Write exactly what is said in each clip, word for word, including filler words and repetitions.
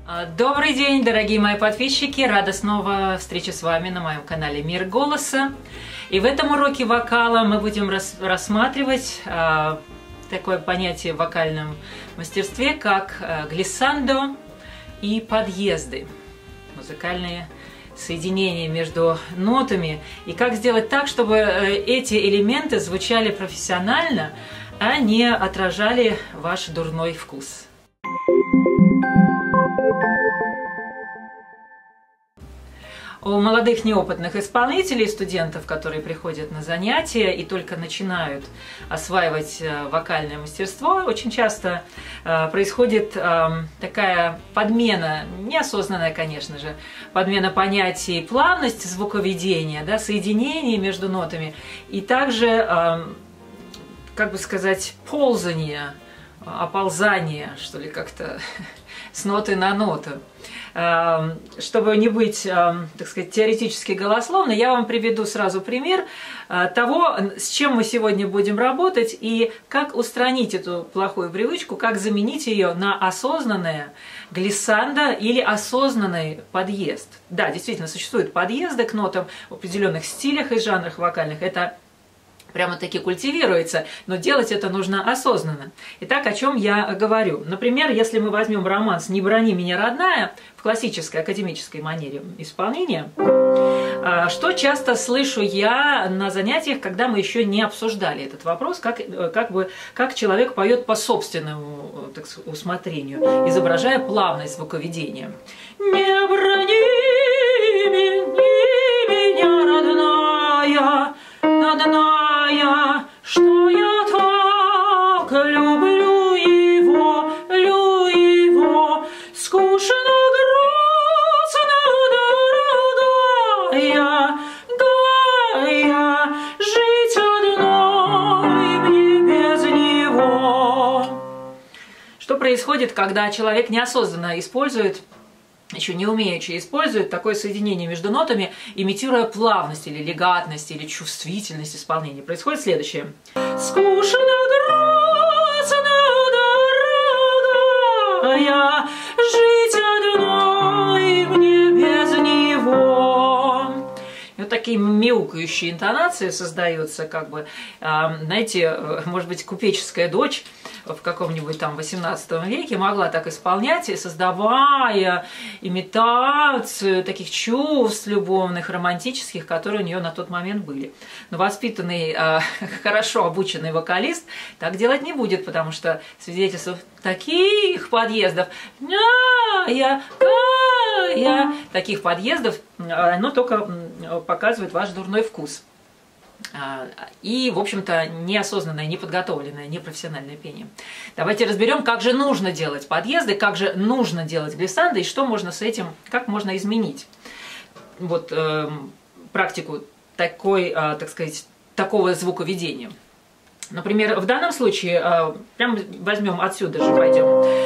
Добрый день, дорогие мои подписчики! Рада снова встрече с вами на моем канале Мир Голоса. И в этом уроке вокала мы будем рас рассматривать а, такое понятие в вокальном мастерстве, как а, глиссандо и подъезды. Музыкальные соединения между нотами. И как сделать так, чтобы эти элементы звучали профессионально, а не отражали ваш дурной вкус. У молодых неопытных исполнителей, студентов, которые приходят на занятия и только начинают осваивать вокальное мастерство, очень часто происходит такая подмена, неосознанная, конечно же, подмена понятий плавность звуковедения, да, соединение между нотами и также, как бы сказать, ползание, оползание, что ли, как-то с ноты на ноту. Чтобы не быть, так сказать, теоретически голословной, я вам приведу сразу пример того, с чем мы сегодня будем работать и как устранить эту плохую привычку, как заменить ее на осознанное глиссандо или осознанный подъезд. Да, действительно, существуют подъезды к нотам в определенных стилях и жанрах вокальных. Это прямо-таки культивируется, но делать это нужно осознанно. Итак, о чем я говорю? Например, если мы возьмем романс «Не брони меня, родная» в классической академической манере исполнения, что часто слышу я на занятиях, когда мы еще не обсуждали этот вопрос, как, как, бы, как человек поет по собственному, так сказать, усмотрению, изображая плавность звуковедения. «Не брони меня, родная, родная, что я так люблю его, люблю его, скучно, грустно, дорогая, дорогая, жить одной мне без него». Что происходит, когда человек неосознанно использует, еще не умеючи использует такое соединение между нотами, имитируя плавность или легатность или чувствительность исполнения? Происходит следующее. Скучно, грустно, дорогая, жить одной мне без него. И вот такие мяукающие интонации создаются, как бы, знаете, может быть, купеческая дочь в каком-нибудь там восемнадцатом веке могла так исполнять, создавая имитацию таких чувств любовных, романтических, которые у нее на тот момент были. Но воспитанный, хорошо обученный вокалист так делать не будет, потому что свидетельств таких подъездов, я, я, таких подъездов, оно только показывает ваш дурной вкус. И, в общем-то, неосознанное, неподготовленное, непрофессиональное пение. Давайте разберем, как же нужно делать подъезды, как же нужно делать глиссандо и что можно с этим, как можно изменить вот, э, практику такой, э, так сказать, такого звуковедения. Например, в данном случае, э, прям возьмем отсюда же, пойдем.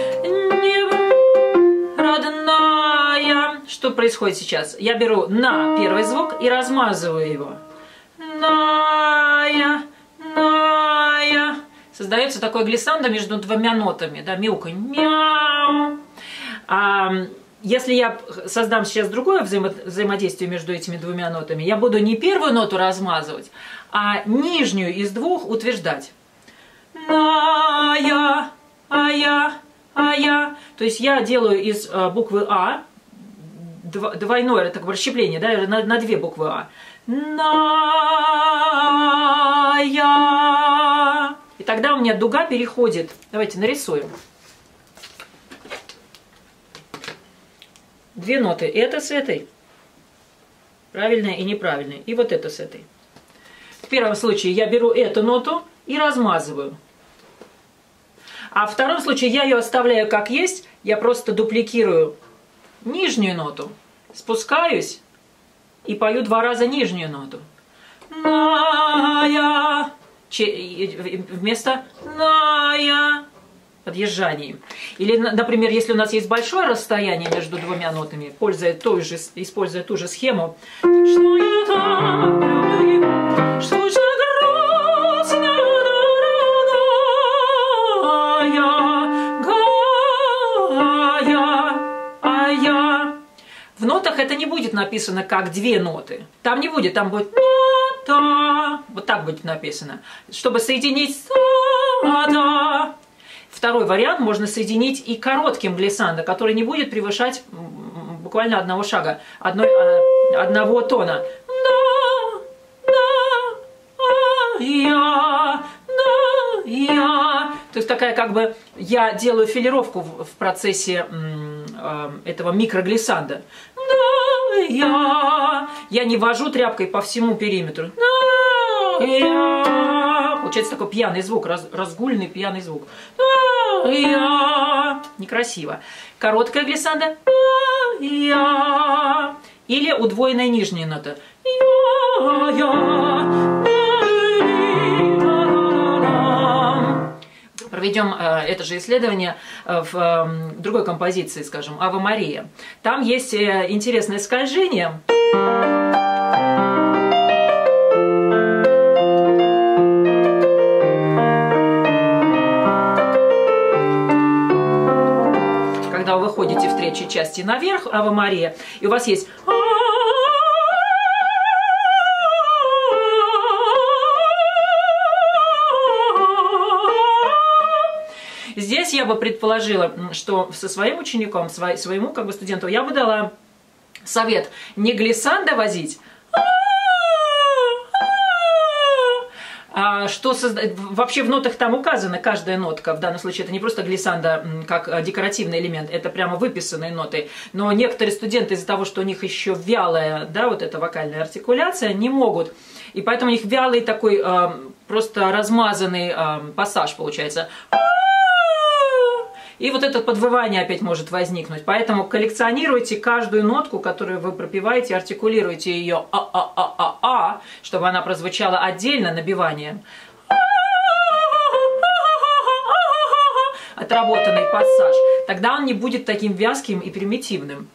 Родная. Что происходит сейчас? Я беру на первый звук и размазываю его. Ная, ная. Создается такое глиссандо между двумя нотами, да, мяукай, мяу. А если я создам сейчас другое взаимо взаимодействие между этими двумя нотами, я буду не первую ноту размазывать, а нижнюю из двух утверждать. Ная, ая, ая. То есть я делаю из буквы А двойное, это как бы расщепление, да, на, на две буквы А. Ная. И тогда у меня дуга переходит. Давайте нарисуем. Две ноты. Это с этой. Правильная и неправильная. И вот это с этой. В первом случае я беру эту ноту и размазываю. А в втором случае я ее оставляю как есть. Я просто дупликирую нижнюю ноту. Спускаюсь. И пою два раза нижнюю ноту. Ная. Вместо ная. Подъезжанием. Или, например, если у нас есть большое расстояние между двумя нотами, пользуя той же, используя ту же схему. Что я так люблю, что грустно, дорогая, гая, я. В нотах это не будет написано как две ноты. Там не будет, там будет нота. Вот так будет написано. Чтобы соединить нота. Второй вариант можно соединить и коротким глиссандо, который не будет превышать буквально одного шага, одной, одного тона. Я, да, я. То есть такая как бы я делаю филировку в, в процессе э, этого микроглиссанда. Да, я. Я не вожу тряпкой по всему периметру. Да, я. Получается такой пьяный звук, раз, разгульный пьяный звук. Да, я. Некрасиво. Короткая глиссанда. Да, я. Или удвоенная нижняя нота. Я, я. Проведем э, это же исследование э, в э, другой композиции, скажем, «Ава Мария». Там есть э, интересное скольжение. Когда вы выходите в третьей части наверх, «Ава Мария», и у вас есть... Здесь я бы предположила, что со своим учеником, своему как бы студенту, я бы дала совет не глиссандо возить, а что созда... вообще в нотах там указана каждая нотка, в данном случае это не просто глиссандо как декоративный элемент, это прямо выписанные ноты, но некоторые студенты из-за того, что у них еще вялая, да, вот эта вокальная артикуляция, не могут, и поэтому у них вялый такой э, просто размазанный э, пассаж получается. И вот это подвывание опять может возникнуть. Поэтому коллекционируйте каждую нотку, которую вы пропеваете, артикулируйте ее а-а-а-а-а, чтобы она прозвучала отдельно набиванием. Отработанный пассаж. Тогда он не будет таким вязким и примитивным.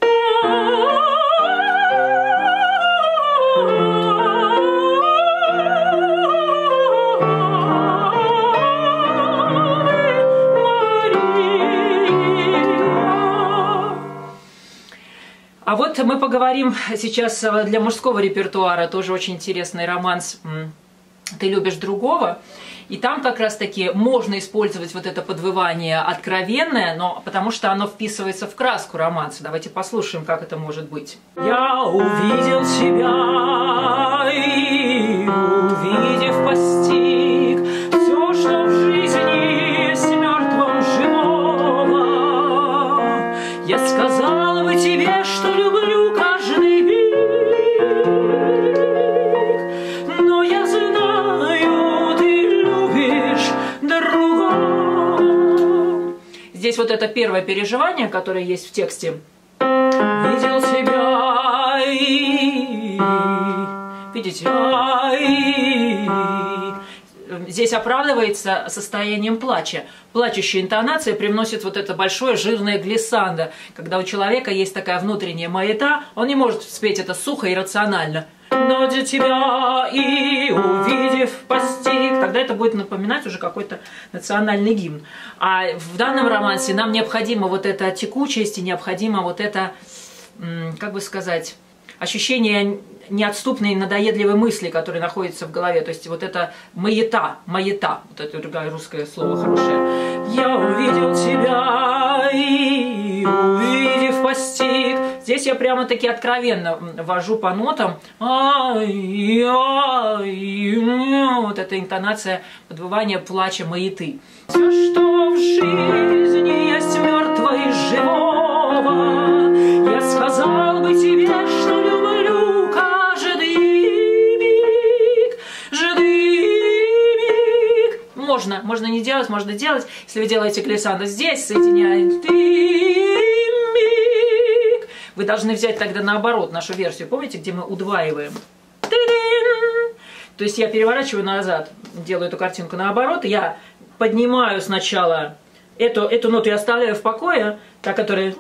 А вот мы поговорим сейчас для мужского репертуара, тоже очень интересный романс «Ты любишь другого». И там как раз-таки можно использовать вот это подвывание откровенное, но потому что оно вписывается в краску романса. Давайте послушаем, как это может быть. Я увидел тебя и, увидев, постиг все, что в жизни есть мертвым живого. Я сказала бы тебе, что люблю каждый миг, но я знаю, ты любишь другого. Здесь вот это первое переживание, которое есть в тексте. Видел тебя и... Видите? И... Здесь оправдывается состоянием плача. Плачущая интонация привносит вот это большое жирное глиссандо. Когда у человека есть такая внутренняя маята, он не может спеть это сухо и рационально. Но для тебя и увидев постиг, тогда это будет напоминать уже какой-то национальный гимн. А в данном романсе нам необходима вот эта текучесть и необходимо вот это, как бы сказать, ощущение неотступной надоедливой мысли, которая находится в голове. То есть вот это маята, маята, вот это другое русское слово хорошее. Я увидел тебя и, увидев, постиг. Здесь я прямо-таки откровенно вожу по нотам. Ай, ай, вот эта интонация подвывания плача маяты. Все, что в жизни есть мертвого и живого, я сказал бы тебе, что люблю каждый миг, каждый миг. Можно, можно не делать, можно делать. Если вы делаете глиссандо здесь, соединяете миг. Вы должны взять тогда наоборот нашу версию. Помните, где мы удваиваем? То есть я переворачиваю назад, делаю эту картинку наоборот. Я поднимаю сначала эту, эту ноту, я оставляю в покое, та, которая...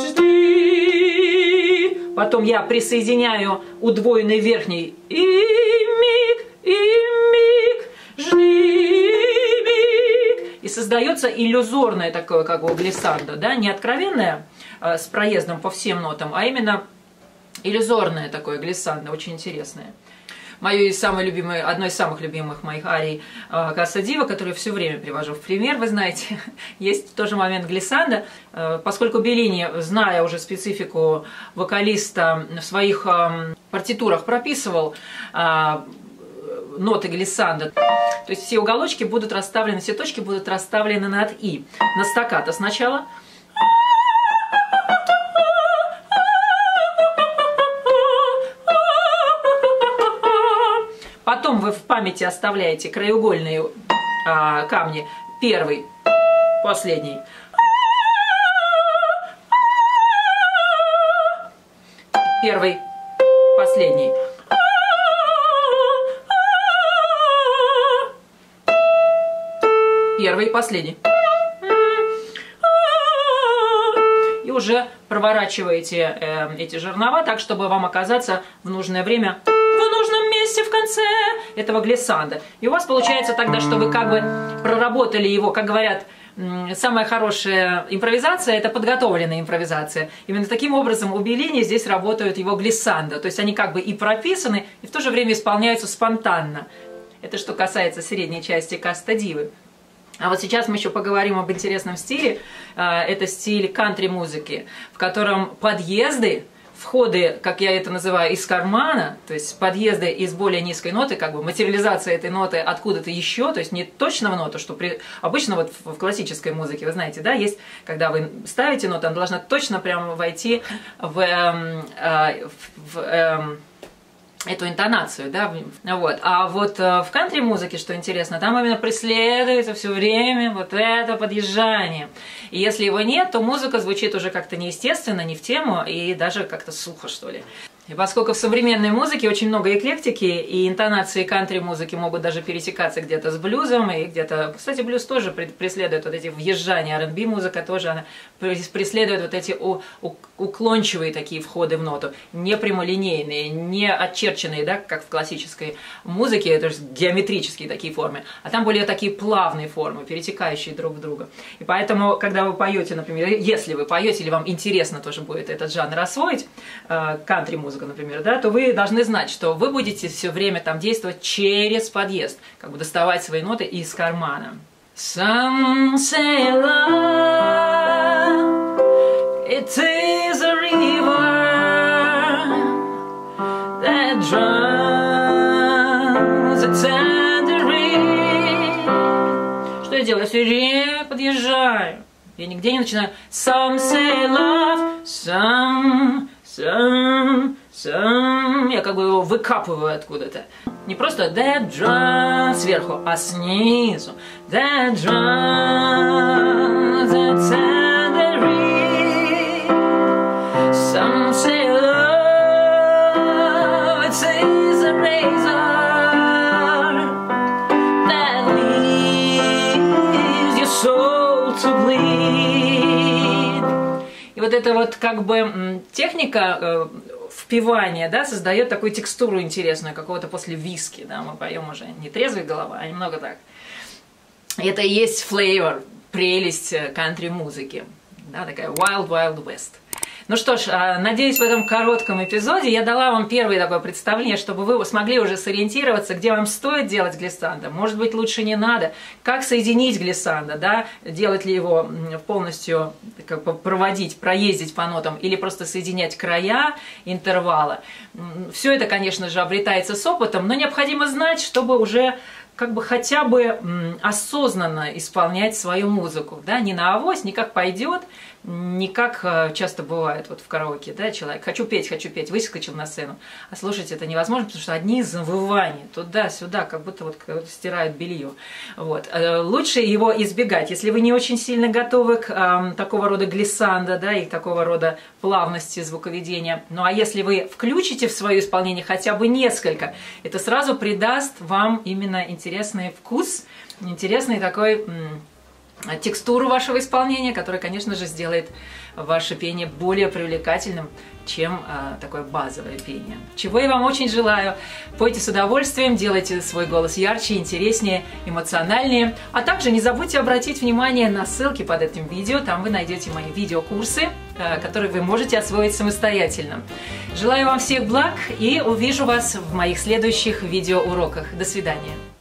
Потом я присоединяю удвоенный верхний и миг, и миг, жди миг. И со создается иллюзорное такое, как бы, глиссандо, да, не откровенное э, с проездом по всем нотам, а именно иллюзорное такое глиссандо, очень интересное. Мое самое любимое, одно из самых любимых моих арий э, Касса Дива, которую все время привожу в пример, вы знаете, есть тоже момент глиссандо, э, поскольку Беллини, зная уже специфику вокалиста, в своих э, партитурах прописывал э, ноты глиссандо, то есть все уголочки будут расставлены, все точки будут расставлены над «и». На стаккато сначала. Потом вы в памяти оставляете краеугольные а, камни. Первый, последний. Первый, последний. Первый, последний. И уже проворачиваете э, эти жернова так, чтобы вам оказаться в нужное время в нужном месте в конце этого глиссандо. И у вас получается тогда, что вы как бы проработали его, как говорят, самая хорошая импровизация – это подготовленная импровизация. Именно таким образом у Беллини здесь работают его глиссандо. То есть они как бы и прописаны, и в то же время исполняются спонтанно. Это что касается средней части Касса Дивы. А вот сейчас мы еще поговорим об интересном стиле. Это стиль кантри-музыки, в котором подъезды, входы, как я это называю, из кармана, то есть подъезды из более низкой ноты, как бы материализация этой ноты откуда-то еще, то есть не точно в ноту, что при... обычно вот в классической музыке, вы знаете, да, есть, когда вы ставите ноту, она должна точно прямо войти в, э, э, в э, эту интонацию, да, вот. А вот в кантри-музыке, что интересно, там именно преследуется все время вот это подъезжание. И если его нет, то музыка звучит уже как-то неестественно, не в тему, и даже как-то сухо, что ли. И поскольку в современной музыке очень много эклектики, и интонации кантри-музыки могут даже пересекаться где-то с блюзом, и где-то, кстати, блюз тоже преследует вот эти въезжания, ар энд би-музыка тоже, она преследует вот эти уклончивые такие входы в ноту, не прямолинейные, не очерченные, да, как в классической музыке, то есть геометрические такие формы, а там более такие плавные формы, перетекающие друг в друга. И поэтому, когда вы поете, например, если вы поете, или вам интересно тоже будет этот жанр освоить, кантри-музыку, например, да, то вы должны знать, что вы будете все время там действовать через подъезд, как бы доставать свои ноты из кармана. Some say love, it is a river that drowns a tender reed. Что я делаю? Я все время подъезжаю. Я нигде не начинаю. Some say love, some, some, some. Я как бы его выкапываю откуда-то. Не просто that drum сверху, а снизу. That drum, that tender reed. Some say love, it is a razor that leaves your soul to bleed. И вот эта вот как бы техника впивания, да, создает такую текстуру интересную, какого-то после виски, да, мы поем уже не трезвой голова, а немного так. Это и есть флейвор, прелесть кантри-музыки, да, такая Wild Wild West. Ну что ж, надеюсь, в этом коротком эпизоде я дала вам первое такое представление, чтобы вы смогли уже сориентироваться, где вам стоит делать глиссандо, может быть, лучше не надо, как соединить глиссандо, да, делать ли его полностью, как бы проводить, проездить по нотам, или просто соединять края интервала. Все это, конечно же, обретается с опытом, но необходимо знать, чтобы уже как бы хотя бы осознанно исполнять свою музыку, да, не на авось, не как пойдет, не как часто бывает вот в караоке, да, человек, хочу петь, хочу петь, выскочил на сцену, а слушать это невозможно, потому что одни завывания, туда-сюда, как будто вот стирают белье. Вот. Лучше его избегать, если вы не очень сильно готовы к э, такого рода глиссандо, да, и такого рода плавности звуковедения. Ну а если вы включите в свое исполнение хотя бы несколько, это сразу придаст вам именно интересный вкус, интересный такой текстуру вашего исполнения, которая, конечно же, сделает ваше пение более привлекательным, чем а, такое базовое пение. Чего я вам очень желаю. Пойте с удовольствием, делайте свой голос ярче, интереснее, эмоциональнее. А также не забудьте обратить внимание на ссылки под этим видео. Там вы найдете мои видеокурсы, а, которые вы можете освоить самостоятельно. Желаю вам всех благ и увижу вас в моих следующих видеоуроках. До свидания.